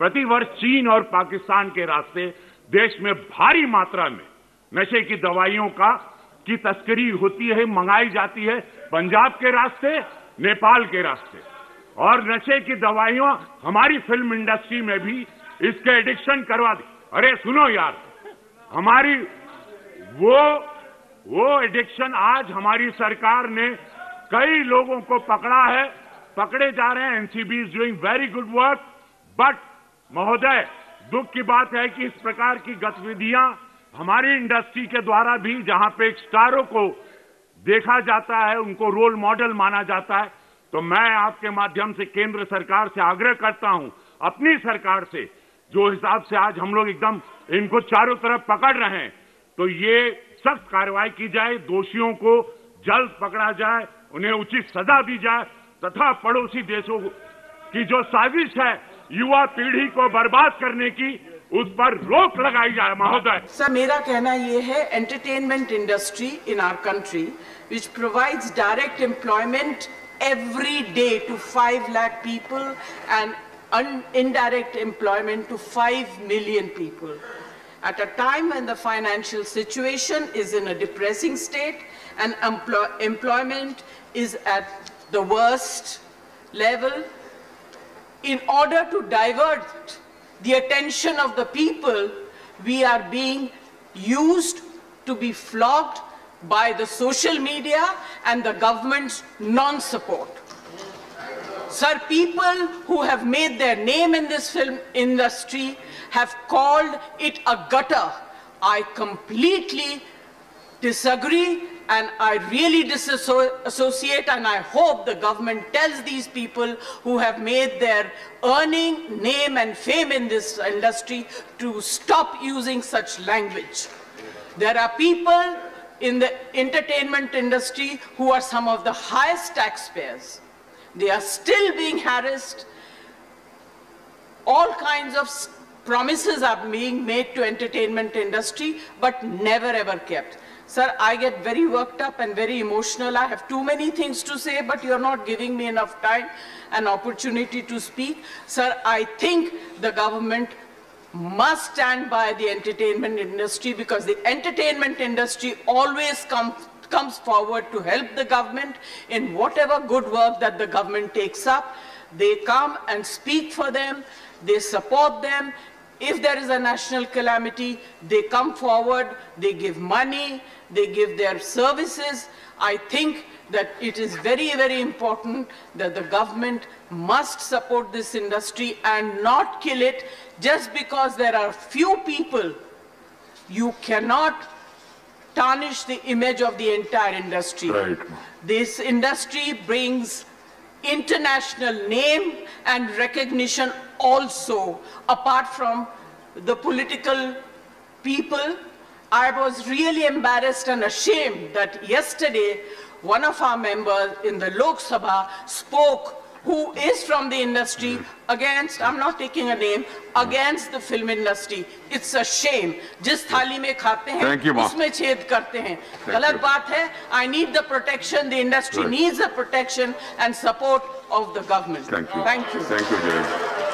प्रतिवर्ष चीन और पाकिस्तान के रास्ते देश में भारी मात्रा में नशे की दवाइयों की तस्करी होती है, मंगाई जाती है, पंजाब के रास्ते, नेपाल के रास्ते। और नशे की दवाइयां हमारी फिल्म इंडस्ट्री में भी इसके एडिक्शन करवा दी। अरे सुनो यार, हमारी वो एडिक्शन आज हमारी सरकार ने कई लोगों को पकड़ा है, पकड़े जा रहे हैं। NCB is doing very good work. But महोदय, दुख की बात है कि इस प्रकार की गतिविधियां हमारी इंडस्ट्री के द्वारा भी, जहां पे एक स्टारों को देखा जाता है, उनको रोल मॉडल माना जाता है, तो मैं आपके माध्यम से केंद्र सरकार से आग्रह करता हूं, अपनी सरकार से, जो हिसाब से आज हम लोग एकदम इनको चारों तरफ पकड़ रहे हैं, तो ये सख्त कार्रवाई की जाए, दोषियों को जल्द पकड़ा जाए, उन्हें उचित सजा दी जाए तथा पड़ोसी देशों की जो साजिश है युवा पीढ़ी को बर्बाद करने की, उस पर रोक लगाई जाए। महोदय सर, मेरा कहना यह है, entertainment industry in our country which provides direct employment every day to 5 lakh people and indirect employment to 5 million people. At a time when the financial situation is in a depressing state and employment is at the worst level, in order to divert the attention of the people, we are being used to be flogged by the social media and the government's non-support. Sir, people who have made their name in this film industry have called it a gutter. I completely disagree and I really disassociate, and I hope the government tells these people who have made their earning, name and fame in this industry to stop using such language. There are people in the entertainment industry who are some of the highest taxpayers. They are still being harassed. All kinds of promises are being made to entertainment industry, but never ever kept. Sir, I get very worked up and very emotional. I have too many things to say, but you're not giving me enough time and opportunity to speak. Sir, I think the government must stand by the entertainment industry, because the entertainment industry always comes forward to help the government in whatever good work that the government takes up. They come and speak for them, they support them. If there is a national calamity, they come forward, they give money, they give their services. I think that it is very, very important that the government must support this industry and not kill it just because there are few people. You cannot tarnish the image of the entire industry. Right. This industry brings international name and recognition also, apart from the political people. I was really embarrassed and ashamed that yesterday one of our members in the Lok Sabha spoke, who is from the industry, against, I'm not taking a name, against the film industry. It's a shame. जिस थाली में खाते हैं उसमें छेद करते हैं. गलत बात है. I need the protection. The industry needs the protection and support of the government. Thank you. Thank you. Thank you, Jay.